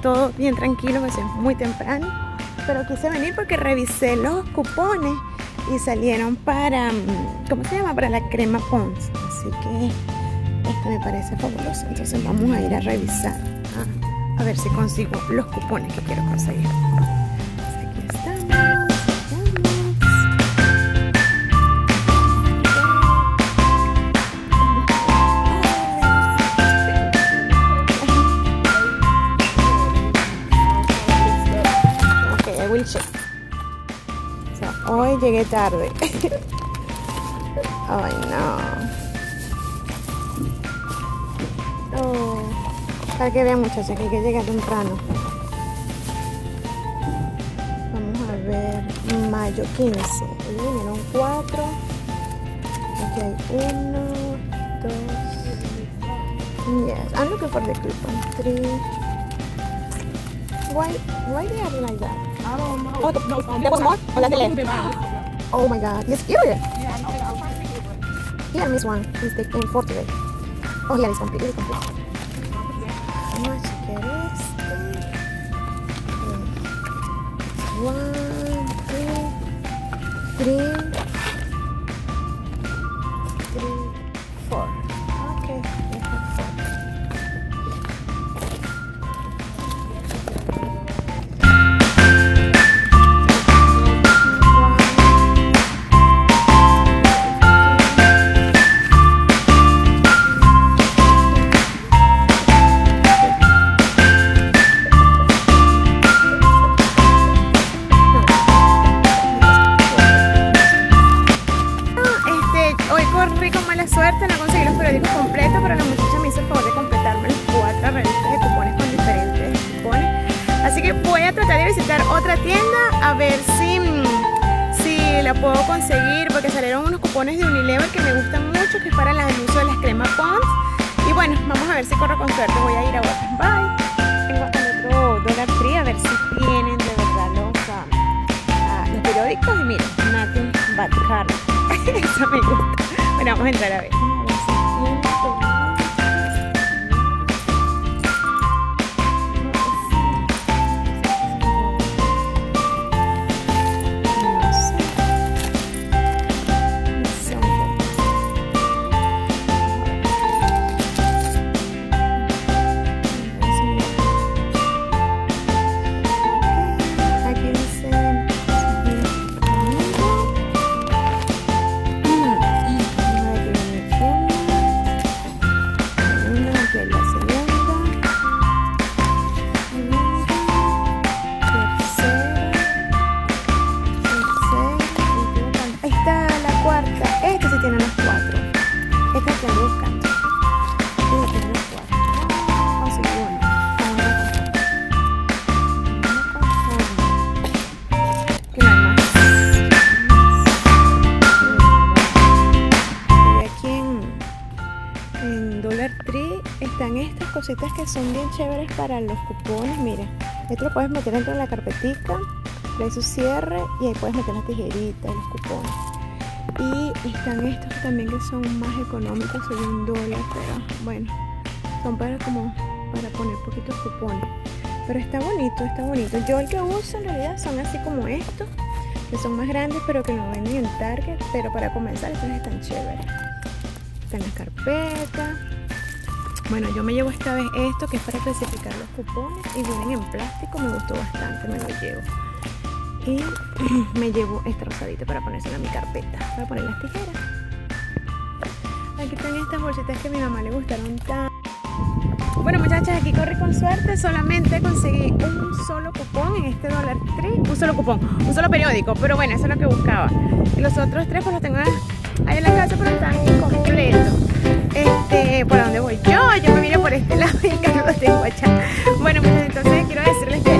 todo bien tranquilo, pues es muy temprano. Pero quise venir porque revisé los cupones y salieron para, ¿cómo se llama? Para la crema Pond's. Así que este me parece fabuloso. Entonces vamos a ir a revisar, a ver si consigo los cupones que quiero conseguir. Aquí estamos. O sea, hoy llegué tarde. Ay, no. Oh, para que vean, muchachos, que hay que llegar temprano. Vamos a ver. Mayo 15. Hoy vinieron 4. Aquí hay 1, 2. Yes, I'm looking for the coupon. 3. Why they are like that? I don't know. Oh, there was more? Oh, that's the left. Oh my god, it's here. Yeah, I know. I'll try to figure it. Here, miss one. It's the 4 today. Oh, here it's complete. It's complete. How much get este? 1, 2, 3, 4. Okay. Suerte, no conseguí los periódicos completos, pero la muchacha me hizo el favor de completarme las 4 revistas de cupones con diferentes cupones. Así que voy a tratar de visitar otra tienda a ver si la puedo conseguir, porque salieron unos cupones de Unilever que me gustan mucho, que es para el uso de las cremas Pond's. Y bueno, vamos a ver si corro con suerte. Voy a ir a otra. Bye. Tengo acá el otro Dollar Tree a ver si tienen de verdad los periódicos. Y miren, nothing but card. Eso me gusta. Bueno, vamos a entrar a ver. Están estas cositas que son bien chéveres para los cupones. Miren, esto lo puedes meter dentro de la carpetica, le das su cierre y ahí puedes meter las tijeritas y los cupones. Y están estos también que son más económicos, son $1, pero bueno, son para poner poquitos cupones. Pero está bonito, está bonito. Yo el que uso en realidad son así como estos, que son más grandes pero que lo venden en Target. Pero para comenzar estos están chéveres. Están las carpetas. Bueno, yo me llevo esta vez esto que es para clasificar los cupones y vienen en plástico, me gustó bastante, me lo llevo. Y me llevo este rosadito para ponérselo a mi carpeta, para poner las tijeras. Aquí están estas bolsitas que a mi mamá le gustaron tanto. Bueno, muchachas, aquí corrí con suerte, solamente conseguí un solo cupón en este Dollar Tree, un solo cupón, un solo periódico, pero bueno, eso es lo que buscaba. Y los otros 3 pues los tengo ahí en la casa, pero están incompletos. ¿Por dónde voy yo? Yo me vine por este lado y el carro lo tengo allá. Bueno, pues entonces quiero decirles que